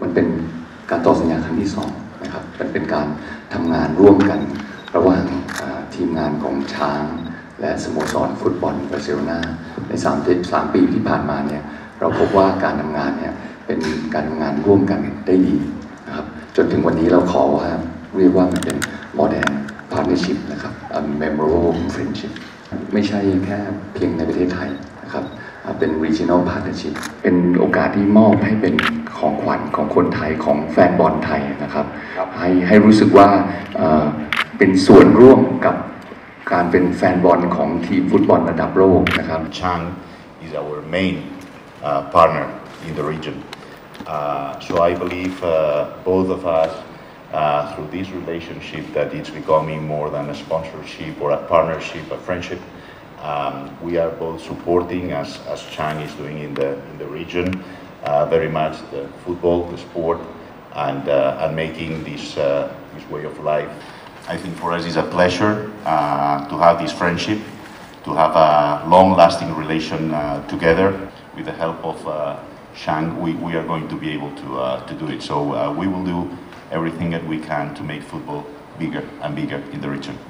มันเป็นการต่อสัญญาครั้งที่2นะครับมันเป็นการทำงานร่วมกันระหว่างทีมงานของช้างและสโมสรฟุตบอลบาร์เซโลนาใน3 ปีที่ผ่านมาเนี่ยเราพบว่าการทำงานเนี่ยเป็นการทำงานร่วมกันได้ดีนะครับจนถึงวันนี้เราขอว่าเรียกว่ามันเป็น modern partnership นะครับ a memorable friendship ไม่ใช่แค่เพียงในประเทศไทยนะครับเป็น regional partnership เป็นโอกาสที่มอบให้เป็นของขวัญของคนไทยของแฟนบอลไทยนะครับให้รู้สึกว่าเป็นส่วนร่วมกับการเป็นแฟนบอลของทีมฟุตบอลระดับโลกนะครับ Chang is our main partner in the region. So I believe both of us, through this relationship, that it's becoming more than a sponsorship or a partnership, a friendship. We are both supporting, as Chang is doing in the region, very much the football, the sport, and making this way of life. I think for us it's a pleasure to have this friendship, to have a long-lasting relation together. With the help of Chang, we are going to be able to do it. So we will do everything that we can to make football bigger and bigger in the region.